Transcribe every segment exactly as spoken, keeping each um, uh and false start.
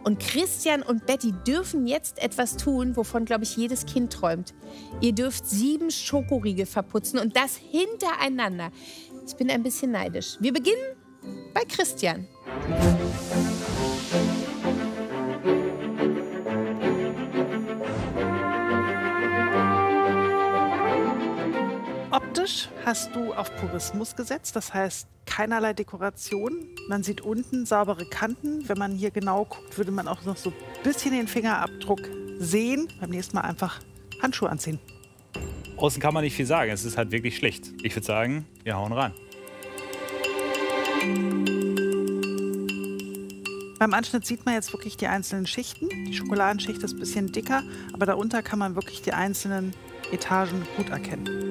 Und Christian und Betty dürfen jetzt etwas tun, wovon, glaube ich, jedes Kind träumt. Ihr dürft sieben Schokoriegel verputzen und das hintereinander. Ich bin ein bisschen neidisch. Wir beginnen bei Christian. Optisch hast du auf Purismus gesetzt, das heißt keinerlei Dekoration. Man sieht unten saubere Kanten. Wenn man hier genau guckt, würde man auch noch so ein bisschen den Fingerabdruck sehen. Beim nächsten Mal einfach Handschuhe anziehen. Außen kann man nicht viel sagen, es ist halt wirklich schlecht. Ich würde sagen, wir hauen rein. Beim Anschnitt sieht man jetzt wirklich die einzelnen Schichten. Die Schokoladenschicht ist ein bisschen dicker, aber darunter kann man wirklich die einzelnen Etagen gut erkennen.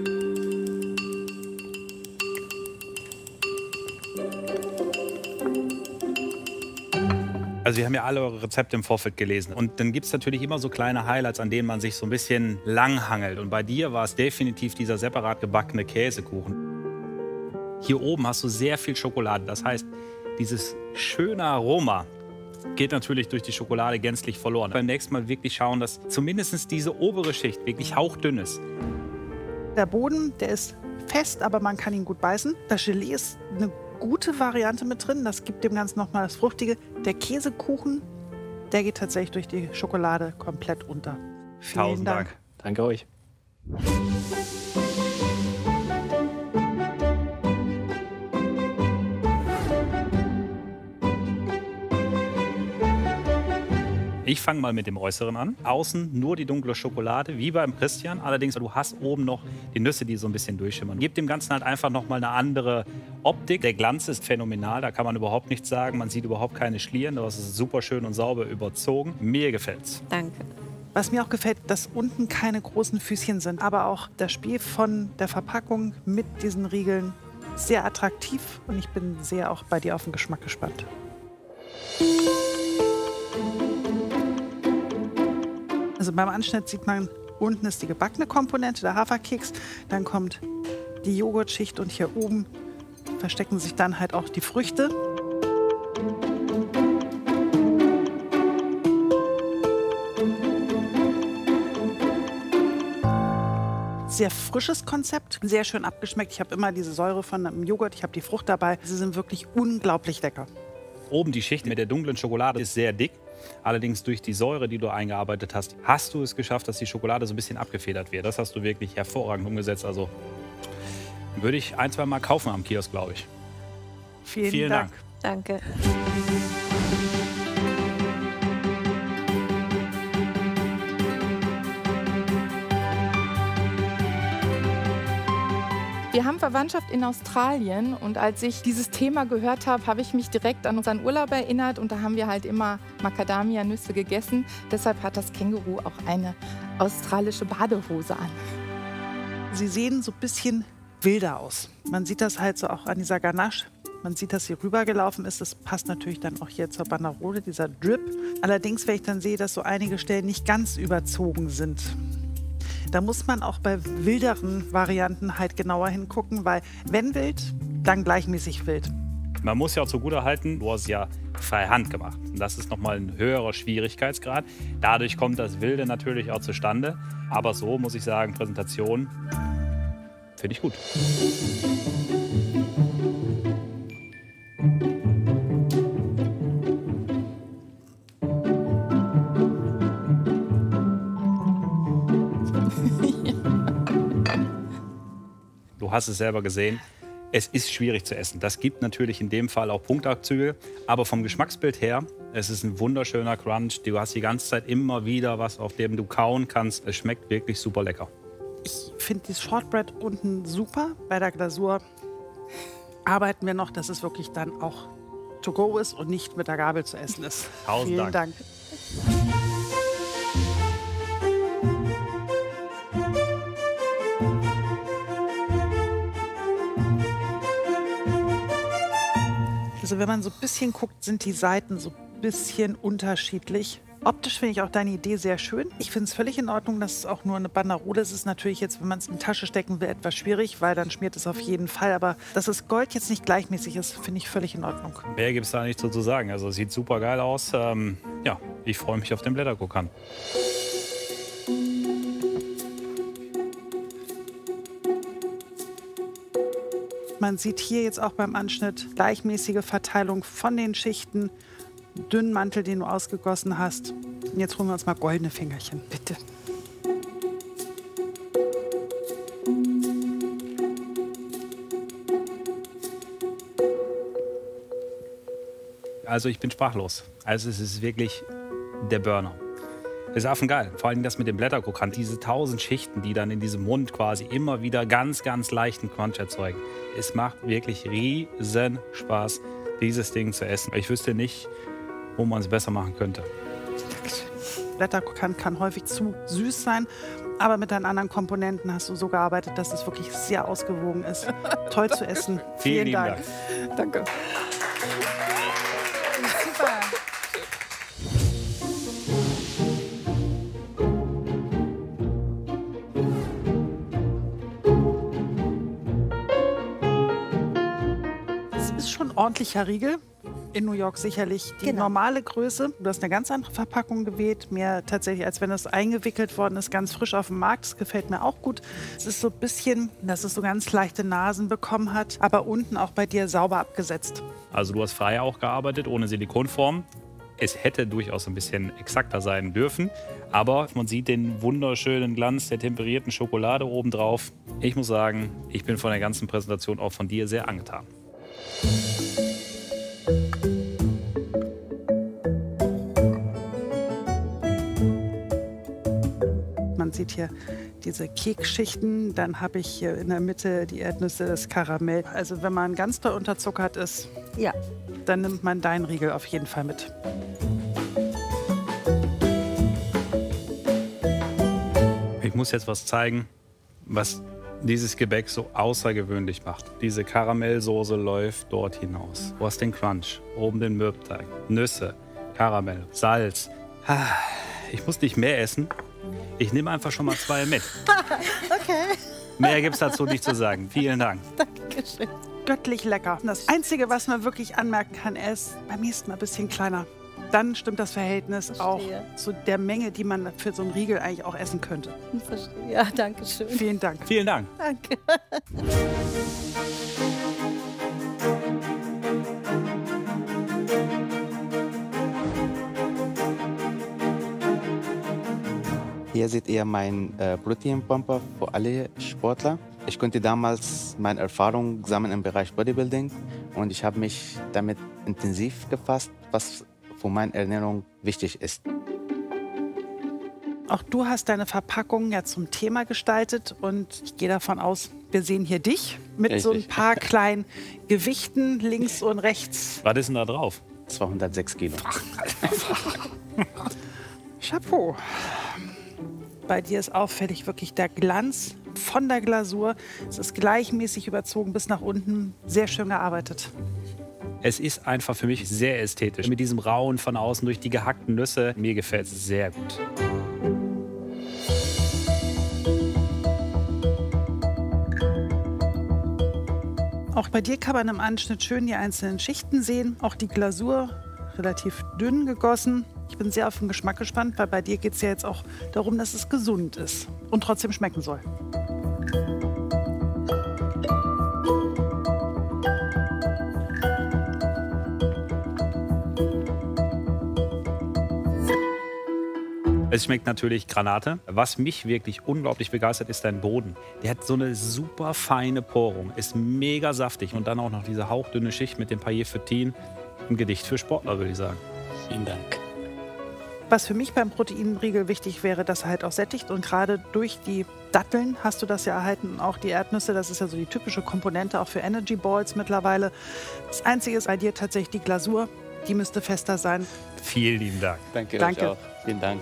Also wir haben ja alle eure Rezepte im Vorfeld gelesen. Und dann gibt es natürlich immer so kleine Highlights, an denen man sich so ein bisschen langhangelt. Und bei dir war es definitiv dieser separat gebackene Käsekuchen. Hier oben hast du sehr viel Schokolade. Das heißt, dieses schöne Aroma geht natürlich durch die Schokolade gänzlich verloren. Beim nächsten Mal wirklich schauen, dass zumindest diese obere Schicht wirklich hauchdünn ist. Der Boden, der ist fest, aber man kann ihn gut beißen. Das Gelee ist eine gute Variante mit drin. Das gibt dem Ganzen nochmal das Fruchtige. Der Käsekuchen, der geht tatsächlich durch die Schokolade komplett unter. Vielen Tausend Dank. Dank. Danke euch. Ich fange mal mit dem Äußeren an. Außen nur die dunkle Schokolade, wie beim Christian. Allerdings, du hast oben noch die Nüsse, die so ein bisschen durchschimmern. Gibt dem Ganzen halt einfach noch mal eine andere Optik. Der Glanz ist phänomenal, da kann man überhaupt nichts sagen. Man sieht überhaupt keine Schlieren. Das ist super schön und sauber überzogen. Mir gefällt's. Danke. Was mir auch gefällt, dass unten keine großen Füßchen sind. Aber auch das Spiel von der Verpackung mit diesen Riegeln sehr attraktiv. Und ich bin sehr auch bei dir auf den Geschmack gespannt. Also beim Anschnitt sieht man, unten ist die gebackene Komponente, der Haferkeks. Dann kommt die Joghurtschicht und hier oben verstecken sich dann halt auch die Früchte. Sehr frisches Konzept, sehr schön abgeschmeckt. Ich habe immer diese Säure von einem Joghurt, ich habe die Frucht dabei. Sie sind wirklich unglaublich lecker. Oben die Schicht mit der dunklen Schokolade ist sehr dick. Allerdings durch die Säure, die du eingearbeitet hast, hast du es geschafft, dass die Schokolade so ein bisschen abgefedert wird. Das hast du wirklich hervorragend umgesetzt. Also würde ich ein, zwei Mal kaufen am Kiosk, glaube ich. Vielen, Vielen Dank. Dank. Danke. Wir haben Verwandtschaft in Australien und als ich dieses Thema gehört habe, habe ich mich direkt an unseren Urlaub erinnert und da haben wir halt immer Macadamia-Nüsse gegessen. Deshalb hat das Känguru auch eine australische Badehose an. Sie sehen so ein bisschen wilder aus. Man sieht das halt so auch an dieser Ganache. Man sieht, dass sie rübergelaufen ist. Das passt natürlich dann auch hier zur Banderole, dieser Drip. Allerdings, wenn ich dann sehe, dass so einige Stellen nicht ganz überzogen sind, da muss man auch bei wilderen Varianten halt genauer hingucken, weil wenn wild, dann gleichmäßig wild. Man muss ja auch zugutehalten, du hast ja freie Hand gemacht. Und das ist nochmal ein höherer Schwierigkeitsgrad. Dadurch kommt das Wilde natürlich auch zustande. Aber so muss ich sagen, Präsentation finde ich gut. Du hast es selber gesehen. Es ist schwierig zu essen. Das gibt natürlich in dem Fall auch Punktabzüge. Aber vom Geschmacksbild her, es ist ein wunderschöner Crunch. Du hast die ganze Zeit immer wieder was, auf dem du kauen kannst. Es schmeckt wirklich super lecker. Ich finde das Shortbread unten super. Bei der Glasur arbeiten wir noch, dass es wirklich dann auch to go ist und nicht mit der Gabel zu essen ist. Tausend Vielen Dank. Dank. Also wenn man so ein bisschen guckt, sind die Seiten so ein bisschen unterschiedlich. Optisch finde ich auch deine Idee sehr schön. Ich finde es völlig in Ordnung, dass es auch nur eine Banderole ist. Es ist natürlich jetzt, wenn man es in die Tasche stecken will, etwas schwierig, weil dann schmiert es auf jeden Fall. Aber dass das Gold jetzt nicht gleichmäßig ist, finde ich völlig in Ordnung. Mehr gibt es da nicht so zu sagen. Also es sieht super geil aus. Ähm, ja, ich freue mich auf den Blätterkrokanten. Man sieht hier jetzt auch beim Anschnitt gleichmäßige Verteilung von den Schichten, dünnen Mantel, den du ausgegossen hast. Und jetzt holen wir uns mal goldene Fingerchen. Bitte. Also ich bin sprachlos. Also es ist wirklich der Burner. Das ist affengeil. Vor allem das mit dem Blätterkrokant. Diese tausend Schichten, die dann in diesem Mund quasi immer wieder ganz, ganz leichten Crunch erzeugen. Es macht wirklich riesen Spaß, dieses Ding zu essen. Ich wüsste nicht, wo man es besser machen könnte. Blätterkrokant kann häufig zu süß sein, aber mit deinen anderen Komponenten hast du so gearbeitet, dass es wirklich sehr ausgewogen ist. Toll zu essen. Vielen, Vielen Dank. Dank. Danke. Super. Es ist schon ein ordentlicher Riegel. In New York sicherlich die Genau. normale Größe. Du hast eine ganz andere Verpackung gewählt. Mehr tatsächlich, als wenn es eingewickelt worden ist, ganz frisch auf dem Markt. Das gefällt mir auch gut. Es ist so ein bisschen, dass es so ganz leichte Nasen bekommen hat, aber unten auch bei dir sauber abgesetzt. Also du hast frei auch gearbeitet, ohne Silikonform. Es hätte durchaus ein bisschen exakter sein dürfen, aber man sieht den wunderschönen Glanz der temperierten Schokolade obendrauf. Ich muss sagen, ich bin von der ganzen Präsentation auch von dir sehr angetan. Man sieht hier diese Kekschichten, dann habe ich hier in der Mitte die Erdnüsse, das Karamell. Also wenn man ganz doll unterzuckert ist, Ja. dann nimmt man deinen Riegel auf jeden Fall mit. Ich muss jetzt was zeigen, was dieses Gebäck so außergewöhnlich macht. Diese Karamellsoße läuft dort hinaus. Du hast den Crunch, oben den Mürbteig, Nüsse, Karamell, Salz. Ah, ich muss nicht mehr essen. Ich nehme einfach schon mal zwei mit. Okay. Mehr gibt es dazu nicht zu sagen. Vielen Dank. Dankeschön. Göttlich lecker. Das Einzige, was man wirklich anmerken kann, er ist beim nächsten Mal ein bisschen kleiner. Dann stimmt das Verhältnis Verstehe. auch zu der Menge, die man für so einen Riegel eigentlich auch essen könnte. Verstehe. Ja, danke schön. Vielen Dank. Vielen Dank. Danke. Hier seht ihr meinen äh, Proteinpumper für alle Sportler. Ich konnte damals meine Erfahrung sammeln im Bereich Bodybuilding und ich habe mich damit intensiv befasst, was für meine Ernährung wichtig ist. Auch du hast deine Verpackung ja zum Thema gestaltet und ich gehe davon aus, wir sehen hier dich mit so ein Richtig. paar kleinen Gewichten links und rechts. Was ist denn da drauf? zweihundertsechs Kilo. Chapeau. Bei dir ist auffällig wirklich der Glanz von der Glasur. Es ist gleichmäßig überzogen bis nach unten. Sehr schön gearbeitet. Es ist einfach für mich sehr ästhetisch. Mit diesem Rauen von außen durch die gehackten Nüsse. Mir gefällt es sehr gut. Auch bei dir kann man im Anschnitt schön die einzelnen Schichten sehen. Auch die Glasur relativ dünn gegossen. Ich bin sehr auf den Geschmack gespannt, weil bei dir geht es ja jetzt auch darum, dass es gesund ist und trotzdem schmecken soll. Es schmeckt natürlich Granate. Was mich wirklich unglaublich begeistert, ist dein Boden. Der hat so eine super feine Porung, ist mega saftig und dann auch noch diese hauchdünne Schicht mit dem Paillet Feuilletin. Ein Gedicht für Sportler, würde ich sagen. Vielen Dank. Was für mich beim Proteinriegel wichtig wäre, dass er halt auch sättigt. Und gerade durch die Datteln hast du das ja erhalten. Und auch die Erdnüsse, das ist ja so die typische Komponente auch für Energy Balls mittlerweile. Das Einzige ist bei dir tatsächlich die Glasur. Die müsste fester sein. Vielen lieben Dank. Danke, Danke. euch auch. Vielen Dank.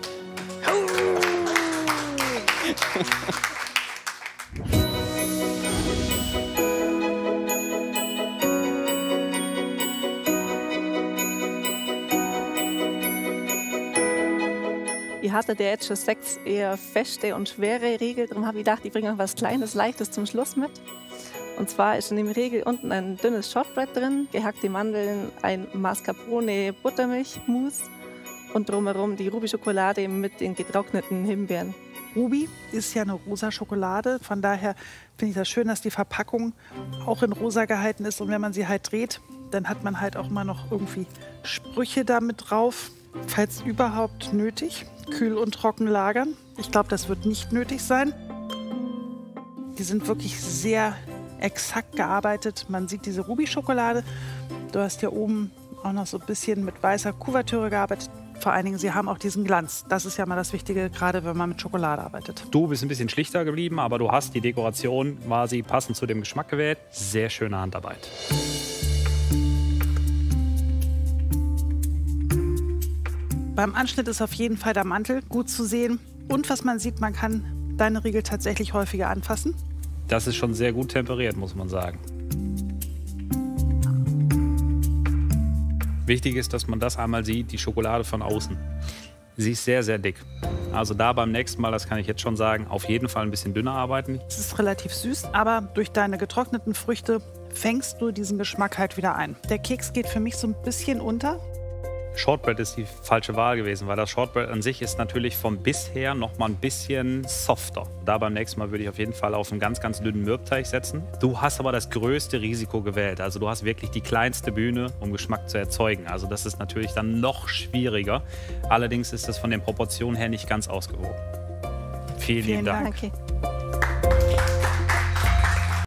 Ihr hattet ja jetzt schon sechs eher feste und schwere Riegel. Darum habe ich gedacht, ich bringe noch was Kleines, Leichtes zum Schluss mit. Und zwar ist in dem Riegel unten ein dünnes Shortbread drin, gehackte Mandeln, ein Mascarpone Buttermilchmousse und drumherum die Ruby-Schokolade mit den getrockneten Himbeeren. Ruby ist ja eine rosa Schokolade, von daher finde ich das schön, dass die Verpackung auch in rosa gehalten ist. Und wenn man sie halt dreht, dann hat man halt auch mal noch irgendwie Sprüche damit drauf, falls überhaupt nötig. Kühl und trocken lagern. Ich glaube, das wird nicht nötig sein. Die sind wirklich sehr exakt gearbeitet. Man sieht diese Ruby-Schokolade. Du hast hier oben auch noch so ein bisschen mit weißer Kuvertüre gearbeitet. Vor allen Dingen, sie haben auch diesen Glanz. Das ist ja mal das Wichtige, gerade wenn man mit Schokolade arbeitet. Du bist ein bisschen schlichter geblieben, aber du hast die Dekoration quasi passend zu dem Geschmack gewählt. Sehr schöne Handarbeit. Beim Anschnitt ist auf jeden Fall der Mantel gut zu sehen. Und was man sieht, man kann deine Riegel tatsächlich häufiger anfassen. Das ist schon sehr gut temperiert, muss man sagen. Wichtig ist, dass man das einmal sieht, die Schokolade von außen. Sie ist sehr, sehr dick. Also da beim nächsten Mal, das kann ich jetzt schon sagen, auf jeden Fall ein bisschen dünner arbeiten. Es ist relativ süß, aber durch deine getrockneten Früchte fängst du diesen Geschmack halt wieder ein. Der Keks geht für mich so ein bisschen unter. Shortbread ist die falsche Wahl gewesen, weil das Shortbread an sich ist natürlich vom Biss her noch mal ein bisschen softer. Da beim nächsten Mal würde ich auf jeden Fall auf einen ganz, ganz dünnen Mürbteig setzen. Du hast aber das größte Risiko gewählt. Also du hast wirklich die kleinste Bühne, um Geschmack zu erzeugen. Also das ist natürlich dann noch schwieriger. Allerdings ist das von den Proportionen her nicht ganz ausgewogen. Vielen, Vielen lieben Dank. Dank.